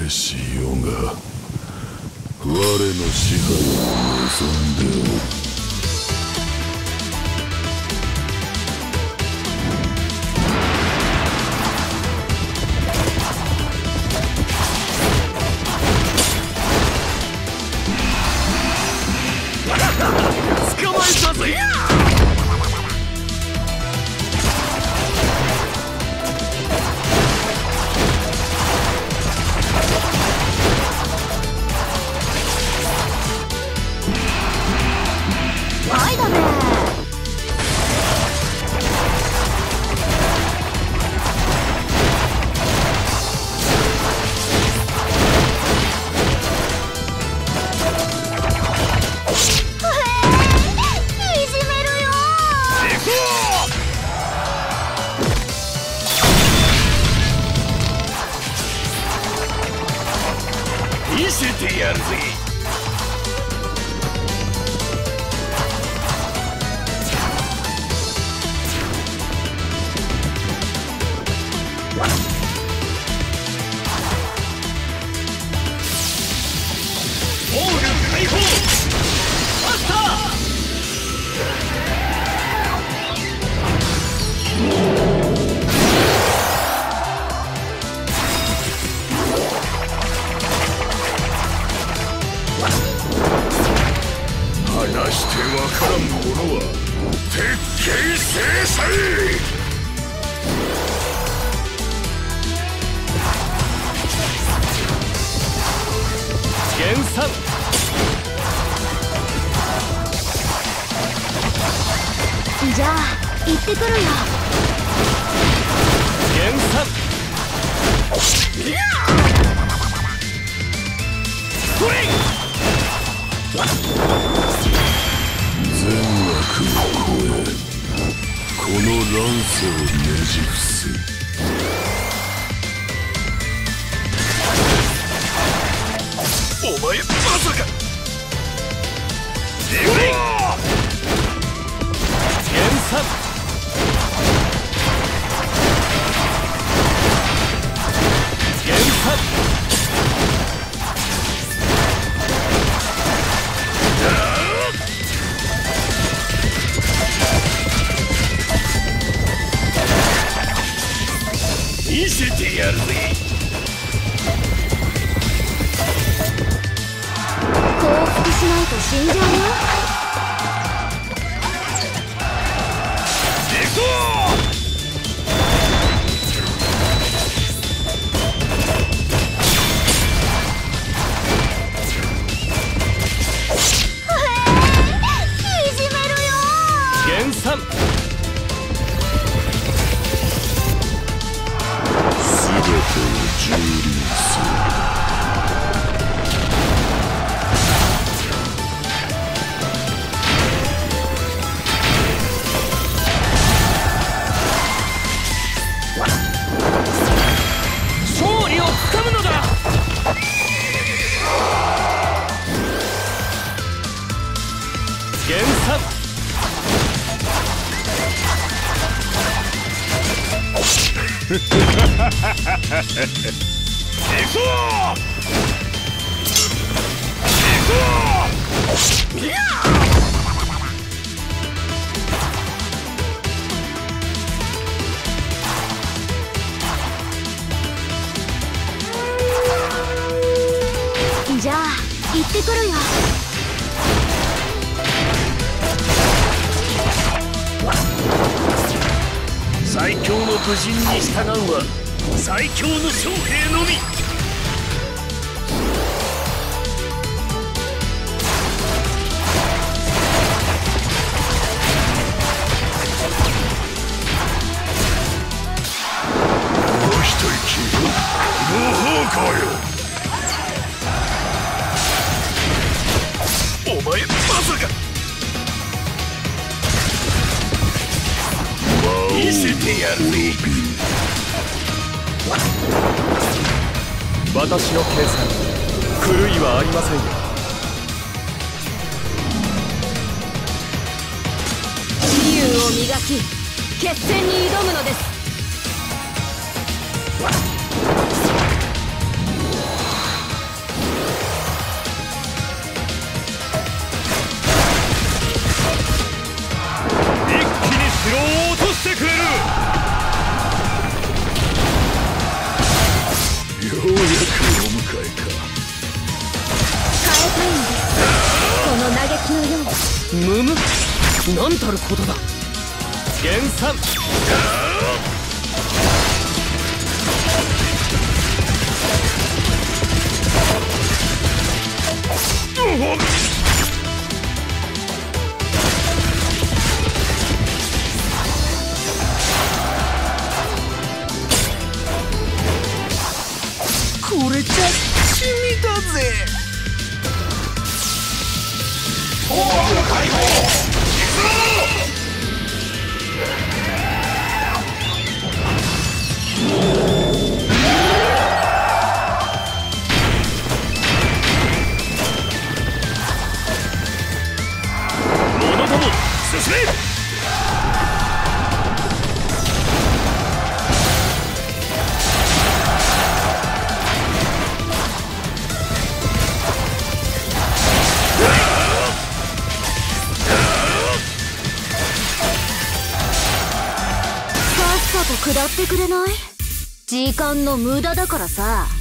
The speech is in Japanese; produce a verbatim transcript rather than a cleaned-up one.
しよが我の支配を望んでおる。 捕まえたぜ。 はいだね。 見せてやるぜ。オール解放マスター。話してわからんものは鉄拳制裁。減産。 じゃあ行ってくるよ。 減産。いやトレイ善悪を超えこの乱世をねじ伏す。 お前まさか。減産。減産。見せてやるぜ。 降伏しないと死んじゃうよ。 行こう。 いじめるよ。 減産。 全てを蹂躙する。 勝利をつかむのだ。減産。行こう。行こう。いやじゃあ行ってくるよ。 最強の武人に従うは最強の将兵のみ。 もう一息ご奉公よ。 お前まさか。見せてやるぜ。私の計算狂いはありませんよ。 自由を磨き決戦に挑むのです。 のよう。 むむ、なんたることだ。減産。これじゃ趣味だぜ。者ども進め。 さっさと下ってくれない？時間の無駄だからさ。